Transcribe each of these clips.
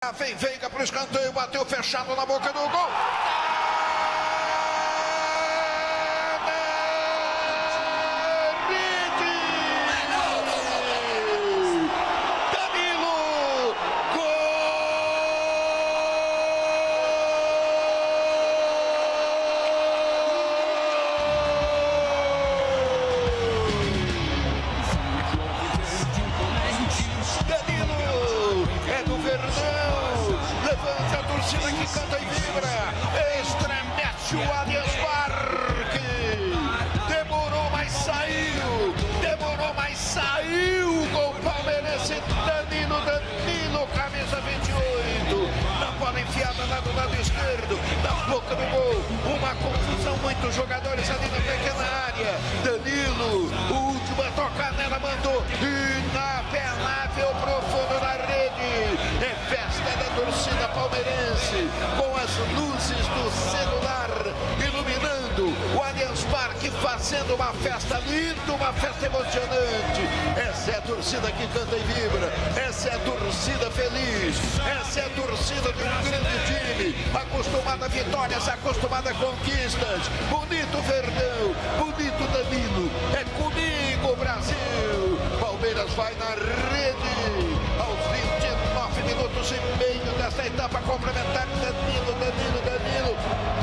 Vem Veiga para o escanteio, bateu fechado na boca do gol. Levanta a torcida que canta e vibra. Estremece o Allianz Parque. Demorou, mas saiu. Demorou, mas saiu. Gol palmeirense. Danilo, camisa 28. Na bola enfiada lá do lado esquerdo. Na boca do gol. Uma confusão. Muitos jogadores ali na pequena área. Danilo, última tocada, ela mandou. Inapelável, profundo na rede. É festa da torcida palmeirense, com as luzes do celular iluminando o Allianz Parque, fazendo uma festa linda, uma festa emocionante. Essa é a torcida que canta e vibra, essa é a torcida feliz, essa é a torcida de um grande time, acostumada a vitórias, acostumada a conquistas. Bonito Verdão, bonito Danilo, é comigo Brasil. Palmeiras vai na rede aos 29 minutos e meio dessa etapa complementar. Danilo.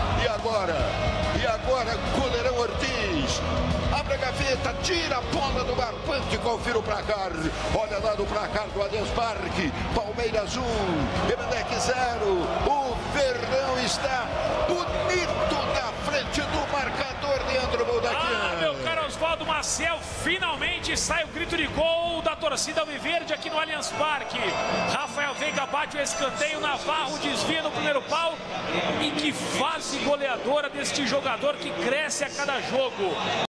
E agora, goleirão Ortiz. Abre a gaveta, tira a bola do barbante, confira o placar. Olha lá no placar do Allianz Parque. Palmeiras 1, Emelec 0. O Verdão está bonito na frente do marcador, Leandro Baldaquian. Meu caro Oswaldo Maciel, finalmente sai o grito de gol da torcida alviverde aqui no Allianz Parque. Rafael Veiga bate o escanteio, Navarro desvia no primeiro pau. E que fase goleadora deste jogador que cresce a cada jogo.